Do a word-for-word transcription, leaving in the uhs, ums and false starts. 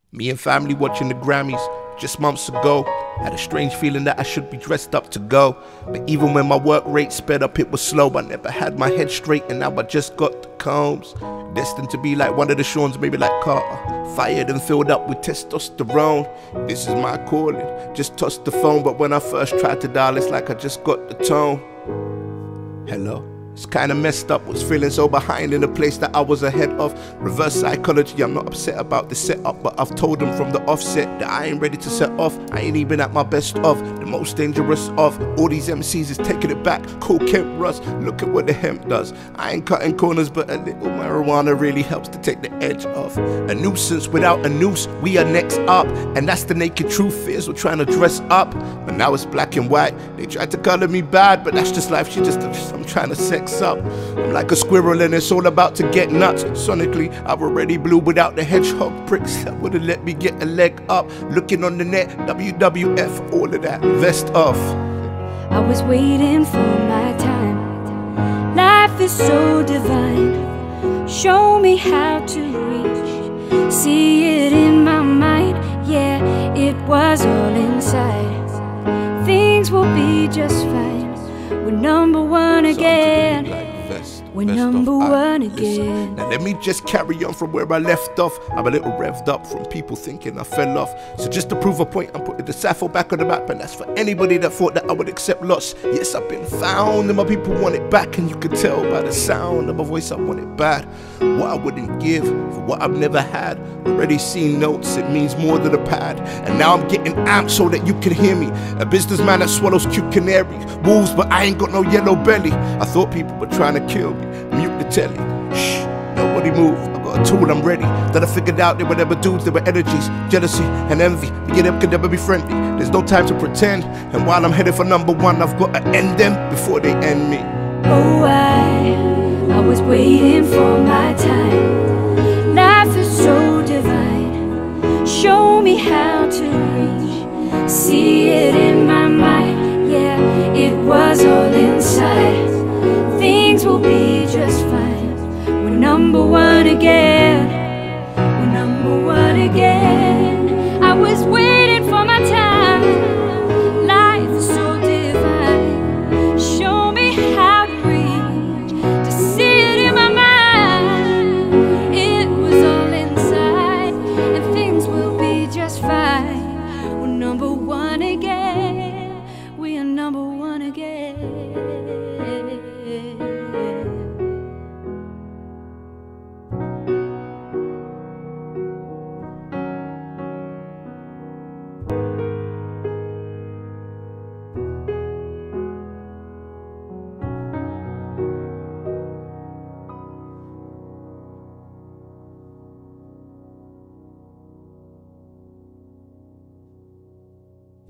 Me and family watching the Grammys just months ago. Had a strange feeling that I should be dressed up to go. But even when my work rate sped up, it was slow. I never had my head straight and now I just got the combs. Destined to be like one of the Shawns, maybe like Carter. Fired and filled up with testosterone. This is my calling. Just tossed the phone, but when I first tried to dial, it's like I just got the tone. Hello? It's kinda messed up, was feeling so behind in a place that I was ahead of. Reverse psychology, I'm not upset about the setup, but I've told them from the offset that I ain't ready to set off. I ain't even at my best of, the most dangerous of all these M Cs is taking it back. Cool Kent Russ, look at what the hemp does. I ain't cutting corners, but a little marijuana really helps to take the edge off. A nuisance without a noose, we are next up, and that's the naked truth. Fears we're trying to dress up, but now it's black and white. They tried to color me bad, but that's just life. She just, I'm trying to sex up. I'm like a squirrel and it's all about to get nuts. Sonically, I've already blew without the hedgehog pricks that would've let me get a leg up. Looking on the net, W W F, all of that, vest off. I was waiting for my time. Life is so divine. Show me how to reach. See it in my mind. Yeah, it was all inside. Things will be just fine. We're number one again. We're number one again. Now let me just carry on from where I left off. I'm a little revved up from people thinking I fell off. So just to prove a point, I'm putting the Safo back on the map, and that's for anybody that thought that I would accept loss. Yes, I've been found, and my people want it back, and you can tell by the sound of my voice I want it bad. What I wouldn't give for what I've never had. Already seen notes, it means more than a pad. And now I'm getting amped so that you can hear me. A businessman that swallows cute canary wolves, but I ain't got no yellow belly. I thought people were trying to kill me. Mute the telly. Shh, nobody move. I got a tool, I'm ready. That I figured out there were never dudes, there were energies, jealousy and envy. Me and them could never be friendly. There's no time to pretend. And while I'm headed for number one, I've got to end them before they end me. Oh, I, I was waiting for my time. Life is so divine. Show me how to reach. See it in my mind. Yeah, it was all inside. Things will be just fine. We're number one again.